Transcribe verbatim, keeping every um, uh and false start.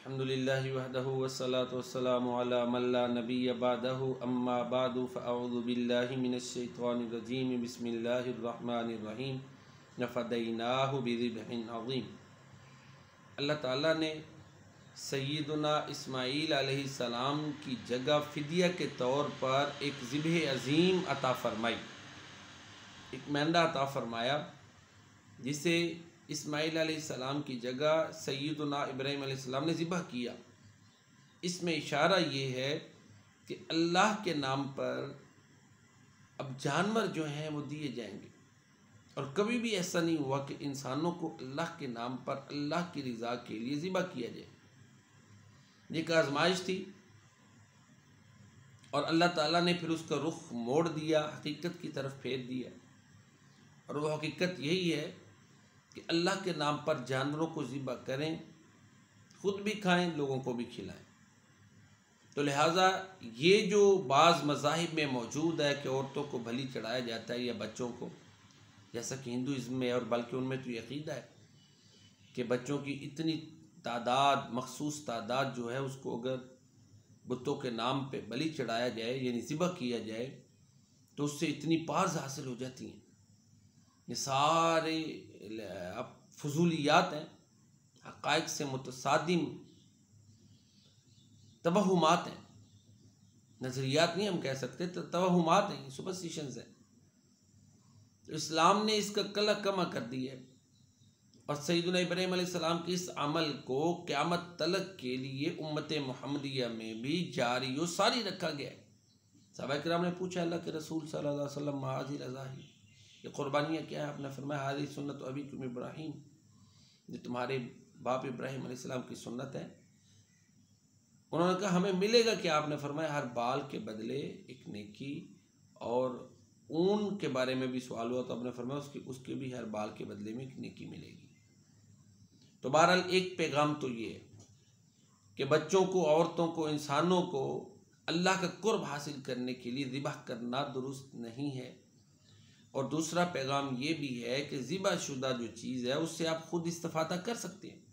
अल्हम्दुलिल्लाहि वहदहु वस्सलातु वस्सलामु अला मन ला नबिय्य बअदहु अम्मा बअदु फ़अऊज़ु बिल्लाहि मिनश शैतानिर रजीम बिस्मिल्लाहिर रहमानिर रहीम नफ़दैनाहु बिज़िब्हिन अज़ीम। अल्लाह ताला ने सय्यदुना इस्माईल अलैहिस्सलाम की जगह फ़िदिया के तौर पर एक ज़िब्ह अज़ीम अता फ़रमाई, एक मेंढा अता फ़रमाया जिसे इस्माईल अलैहिस्सलाम की जगह सय्यदुना इब्राहीम अलैहिस्सलाम ने ज़िबह किया। इसमें इशारा ये है कि अल्लाह के नाम पर अब जानवर जो हैं वो दिए जाएंगे, और कभी भी ऐसा नहीं हुआ कि इंसानों को अल्लाह के नाम पर अल्लाह की रज़ा के लिए ज़िबह किया जाए। ये एक आजमाइश थी और अल्लाह ताला ने फिर उसका रुख मोड़ दिया, हकीकत की तरफ फेर दिया, और वो हकीकत यही है कि अल्लाह के नाम पर जानवरों को ज़िबह करें, ख़ुद भी खाएं, लोगों को भी खिलाएं। तो लिहाजा ये जो बाज़ मज़ाहिब में मौजूद है कि औरतों को बलि चढ़ाया जाता है या बच्चों को, जैसा कि हिंदुइज़्म में और बल्कि उनमें तो ये अक़ीदा है कि बच्चों की इतनी तादाद, मखसूस तादाद जो है उसको अगर बुतों के नाम पे बलि चढ़ाया जाए यानी ज़िबह किया जाए तो उससे इतनी पाज़ हासिल हो जाती हैं। ये सारे अब फजूलियात हैं, हक़ाइक़ से मुतसादिम तवहुमात हैं, नज़रियात नहीं हम कह सकते, तो तवहुमात हैं, सुपरस्टिशंस हैं। तो इस्लाम ने इसका कला कमा कर दिया है और सय्यदुना इब्राहीम अलैहिस्सलाम के इस अमल को क़यामत तलक के लिए उम्मत मुहम्मदिया में भी जारी व सारी रखा गया है। सहाबा किराम ने पूछा अल्लाह के रसूल सल्लल्लाहु अलैहि वसल्लम माज़ी रज़ाही, ये कुर्बानियाँ क्या है? आपने फरमाया हाज़िही सुन्नत अबीकुम इब्राहीम, जो तुम्हारे बाप इब्राहीम अलैहिस्सलाम की सुन्नत है। उन्होंने कहा हमें मिलेगा क्या? आपने फरमाया हर बाल के बदले एक नेकी, और ऊन के बारे में भी सवाल हुआ तो आपने फरमाया उसके उसके भी हर बाल के बदले में एक नेकी मिलेगी। तो बहरहाल एक पैगाम तो ये है कि बच्चों को, औरतों को, इंसानों को अल्लाह का कुर्ब हासिल करने के लिए ज़िबह करना दुरुस्त नहीं है। और दूसरा पैगाम ये भी है कि ज़िबह शुदा जो चीज़ है उससे आप ख़ुद इस्तिफ़ादा कर सकते हैं।